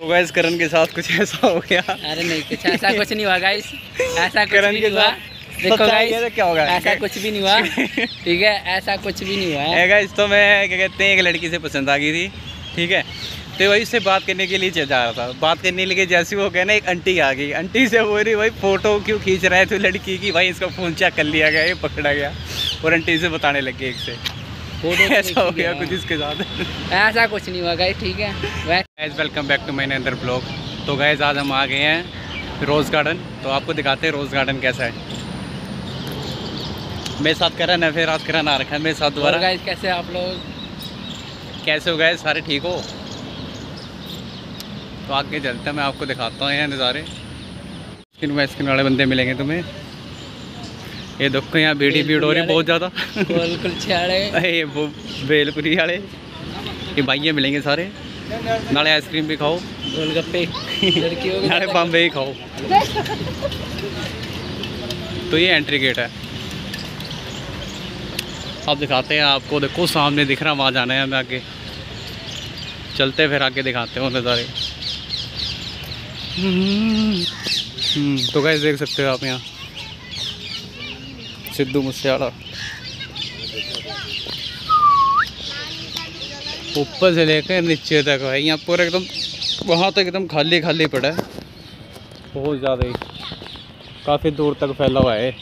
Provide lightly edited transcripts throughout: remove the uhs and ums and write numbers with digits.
तो गाइस करण के साथ कुछ ऐसा हो गया। अरे नहीं, कुछ ऐसा कुछ नहीं हुआ गाइस, ऐसा कुछ भी नहीं हुआ। देखो गाइस क्या होगा, ऐसा कुछ भी नहीं हुआ, ठीक है, ऐसा कुछ भी नहीं हुआ है गाइस। तो मैं क्या कहते हैं एक लड़की से पसंद आ गई थी, ठीक है, तो वही उससे बात करने के लिए जा रहा था। बात करने के लिए जैसे वो गया ना, एक आंटी आ गई। आंटी से बोल रही भाई फ़ोटो क्यों खींच रहे थे लड़की की, भाई इसका फ़ोन चेक कर लिया गया, ये पकड़ा गया। और आंटी से बताने लगे एक से ऐसा हो गया कुछ इसके साथ। ऐसा कुछ नहीं हुआ गाइस, ठीक है। Guys welcome back to my another blog. तो गाइस आज हम आ गए हैं रोज़ गार्डन, तो आपको दिखाते हैं रोज़ गार्डन कैसा है। मेरे साथ करण है, फिर आज करण आ रखा है मेरे साथ दोबारा। गाइस कैसे आप लोग, कैसे हो गए सारे, ठीक हो? तो आगे चलते हैं, मैं आपको दिखाता हूँ यहाँ नज़ारे। स्किन वाले बंदे मिलेंगे तुम्हें। ये देखो यहाँ भीड़ हो रही बहुत ज़्यादा। ये वो बेलपुरी वाले, ये भाइयाँ मिलेंगे सारे। नाले आइसक्रीम भी खाओ, गोलगप्पे नाले बॉम्बे ही खाओ। तो ये एंट्री गेट है, अब दिखाते हैं आपको। देखो सामने दिख रहा, वहाँ जाना है हमें आगे। चलते फिर आगे दिखाते हैं वो नज़ारे। तो गाइस देख सकते हो आप यहाँ सिद्धू मूसेवाला। ऊपर से लेकर नीचे तक है यहाँ पूरा एकदम, वहाँ तक एकदम खाली खाली पड़ा है, बहुत ज़्यादा ही, काफ़ी दूर तक फैला हुआ है।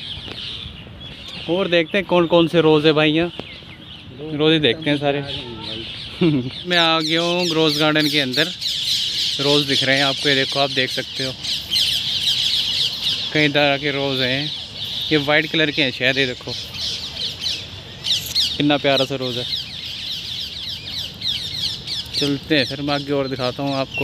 और देखते हैं कौन कौन से रोज़ है भाई यहाँ, रोज़ ही देखते हैं सारे। मैं आ गया हूँ रोज़ गार्डन के अंदर। रोज़ दिख रहे हैं आपको, ये देखो, आप देख सकते हो कई तरह के रोज़ हैं। ये वाइट कलर के हैं शायद, ये देखो कितना प्यारा सा रोज़ है। चलते हैं फिर मैं आगे और दिखाता हूँ आपको।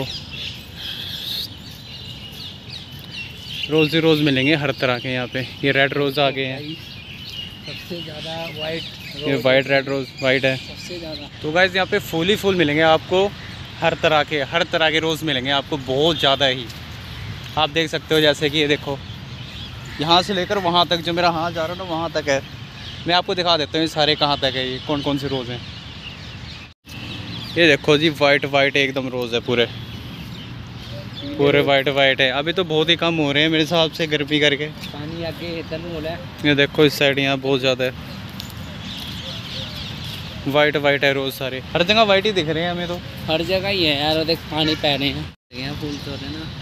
रोज़ ही रोज़ मिलेंगे हर तरह के यहाँ पे। ये रेड रोज़ आ गए हैं, सबसे ज़्यादा वाइट, ये वाइट रेड रोज़ वाइट है सबसे ज़्यादा। तो गाइस यहाँ पे फूल ही फूल मिलेंगे आपको, हर तरह के रोज़ मिलेंगे आपको, बहुत ज़्यादा ही। आप देख सकते हो जैसे कि ये देखो, यहाँ से लेकर वहाँ तक, जो मेरा हाथ जा रहा है ना वहाँ तक है। मैं आपको दिखा देता हूँ ये सारे कहाँ तक है, ये कौन कौन से रोज़ हैं। ये देखो जी, वाइट एकदम रोज़ है, पूरे वाइट है। अभी तो बहुत ही कम हो रहे हैं मेरे हिसाब से, गर्मी करके। पानी आगे इधर में हो रहा है, ये देखो इस साइड यहाँ बहुत ज़्यादा है, वाइट है रोज़ सारे। हर जगह वाइट ही दिख रहे हैं हमें तो, हर जगह ही है यार। देख पानी पै रहे हैं, यहाँ फूल तो रहे ना।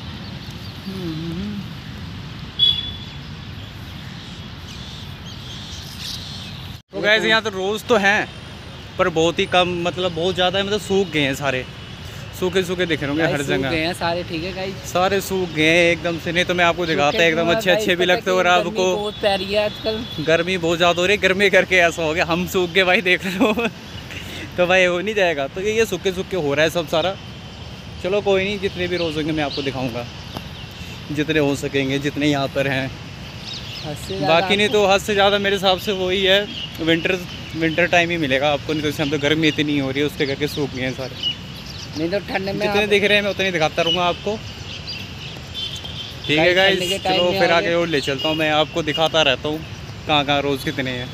तो गाइस यहाँ तो रोज़ तो हैं पर बहुत ही कम, मतलब बहुत ज़्यादा है, मतलब सूख गए हैं सारे, सूखे दिख रहे होंगे हर जगह। गए हैं सारे, ठीक है गाइस, सारे सूख गए हैं एकदम से। नहीं तो मैं आपको दिखाता है एकदम अच्छे भी लगते हो। और आपको बहुत प्यारी है आजकल, गर्मी बहुत ज़्यादा हो रही है, गर्मी करके ऐसा हो गया हम सूख गए भाई, देख रहे हो। तो भाई हो नहीं जाएगा, तो ये सूखे हो रहा है सब सारा। चलो कोई नहीं, जितने भी रोज़ होंगे मैं आपको दिखाऊँगा, जितने हो सकेंगे, जितने यहाँ पर हैं। बाकी नहीं तो हद से ज़्यादा मेरे हिसाब से वही है, विंटर टाइम ही मिलेगा आपको। नहीं तो इस टाइम तो गर्मी इतनी हो रही है, उसके करके सूख गए हैं सारे। नहीं तो ठंड में जितने दिख रहे हैं मैं उतने दिखाता रहूँगा आपको, ठीक है गाइस। चलो फिर आगे और ले चलता हूँ, मैं आपको दिखाता रहता हूँ कहाँ रोज़ कितने हैं।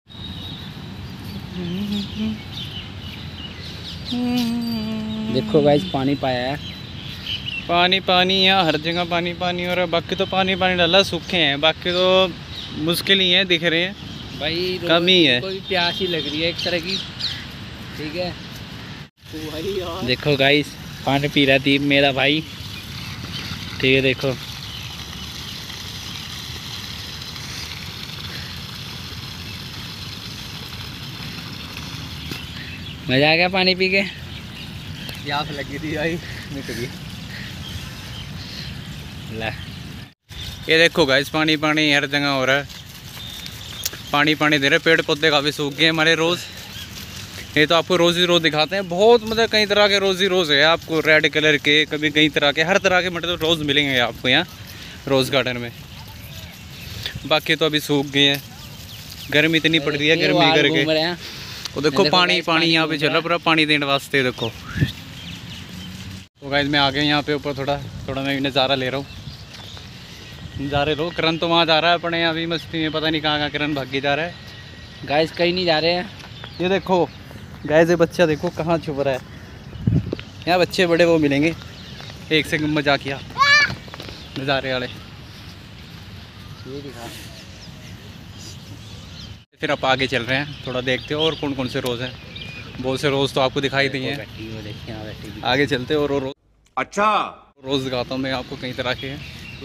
देखो गाइस पानी पाया है, पानी यहाँ हर जगह पानी। और बाकी तो पानी डाला, सूखे हैं, बाकी तो मुश्किल ही है, दिख रहे हैं भाई कम ही है। कोई प्यास ही लग रही है एक तरह की, ठीक है। तो भाई देखो गाइस पानी पी रहा दीप मेरा भाई, ठीक है। देखो मजा आ गया पानी पी के, प्यास लगी थी भाई, निकली। ये देखो गाइस पानी हर जगह हो रहा है, पानी दे रहे। पेड़ पौधे काफ़ी सूख गए हमारे रोज़। ये तो आपको रोज़ ही रोज़ दिखाते हैं, बहुत मतलब कई तरह के रोज़ है आपको, रेड कलर के, कभी कई तरह के, हर तरह के मतलब रोज़ मिलेंगे आपको यहाँ रोज़ गार्डन में। बाकी तो अभी सूख गए हैं, गर्मी इतनी पड़ रही है, गर्मी करके। वो देखो पानी यहाँ पे चल रहा, पूरा पानी देने वास्ते। देखो तो गाइस मैं आ गया यहाँ पे ऊपर, थोड़ा मैं नज़ारा ले रहा हूँ, नज़ारे लो। करण तो वहाँ जा रहा है अपने अभी मस्ती में, पता नहीं कहाँ करण भाग के जा रहा है। गाइस कहीं नहीं जा रहे हैं, ये देखो गाइस, ये बच्चा देखो कहाँ छुप रहा है। यहाँ बच्चे बड़े वो मिलेंगे, एक सेकंड मजा किया नज़ारे वाले। ये दिखा। फिर आप आगे चल रहे हैं, थोड़ा देखते हो और कौन कौन से रोज़ हैं। बहुत से रोज़ तो आपको दिखाई दिए हैं। आगे चलते और रोज़। अच्छा रोज़ दिखाता हूँ मैं आपको, कई तरह के हैं,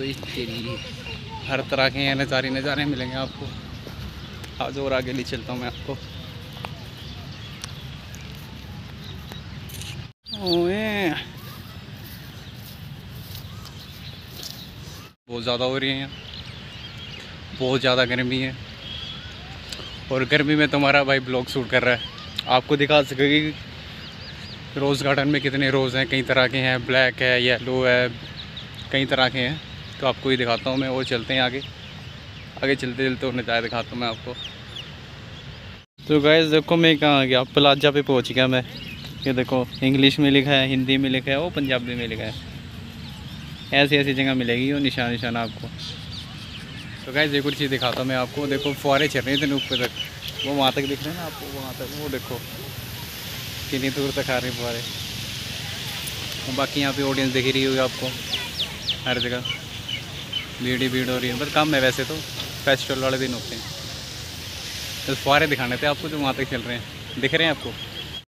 हर तरह के हैं नज़ारे मिलेंगे आपको। आज और आगे ले चलता हूँ मैं आपको। ओए बहुत ज़्यादा हो रही है यहाँ, बहुत ज़्यादा गर्मी है। और गर्मी में तुम्हारा भाई ब्लॉग शूट कर रहा है, आपको दिखा सकेगी रोज़ गार्डन में कितने रोज़ हैं। कई तरह के हैं, ब्लैक है, येलो है, कई तरह के हैं। तो आपको ही दिखाता हूँ मैं। और चलते हैं आगे, आगे चलते चलते और नज़ारे दिखाता हूँ मैं आपको। तो गाइस देखो मैं कहाँ आ गया, प्लाजा पे पहुँच गया मैं। ये देखो इंग्लिश में लिखा है, हिंदी में लिखा है, वो पंजाबी में लिखा है। ऐसी ऐसी जगह मिलेगी वो निशान आपको। तो गाइस एक और चीज़ दिखाता हूँ मैं आपको। देखो फुहारे चल रहे हैं इतने ऊपर तक, वो वहाँ तक दिख रहे हैं ना आपको, वहाँ तक वो देखो कितनी दूर तक आ रहे हैं फुहारे। और बाकी यहाँ पे ऑडियंस दिख रही होगी आपको, हर जगह भीड़ हो रही है। बस कम है वैसे तो, फेस्टिवल वाले दिन होते हैं। तो फुहारे दिखाने थे आपको जो वहाँ तक चल रहे हैं, दिख रहे हैं आपको।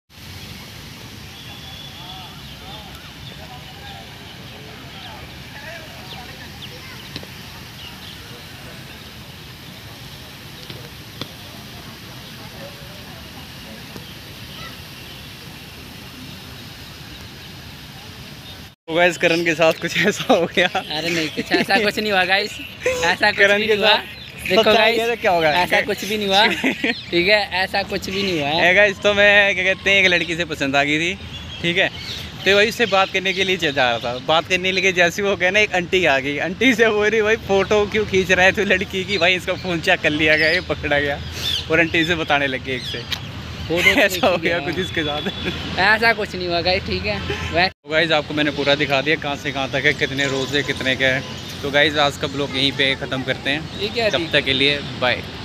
तो गाइस करण के साथ कुछ ऐसा हो गया। अरे नहीं कुछ ऐसा कुछ नहीं हुआ गाइस, ऐसा कुछ करण भी के नहीं हुआ। साथ देखो गाइस क्या होगा, ऐसा कुछ भी नहीं हुआ, ठीक है, ऐसा कुछ भी नहीं हुआ है गाइस। तो मैं क्या कहते हैं एक लड़की से पसंद आ गई थी, ठीक है। तो वही उससे बात करने के लिए जा रहा था। बात करने लगे जैसे वो गया ना, एक आंटी आ गई। आंटी से बोल रही भाई फ़ोटो क्यों खींच रहा है तो लड़की की, भाई इसका फ़ोन चेक कर लिया गया, ये पकड़ा गया। और आंटी से बताने लगे एक से ऐसा हो गया कुछ इसके साथ। ऐसा कुछ नहीं हुआ गाइस, ठीक है। तो गाइस आपको मैंने पूरा दिखा दिया कहाँ से कहाँ तक है, कितने रोज़ है, कितने क्या है। तो गाइस आज का ब्लॉग यहीं पे ख़त्म करते हैं। ठीक है, तब तक के लिए बाय।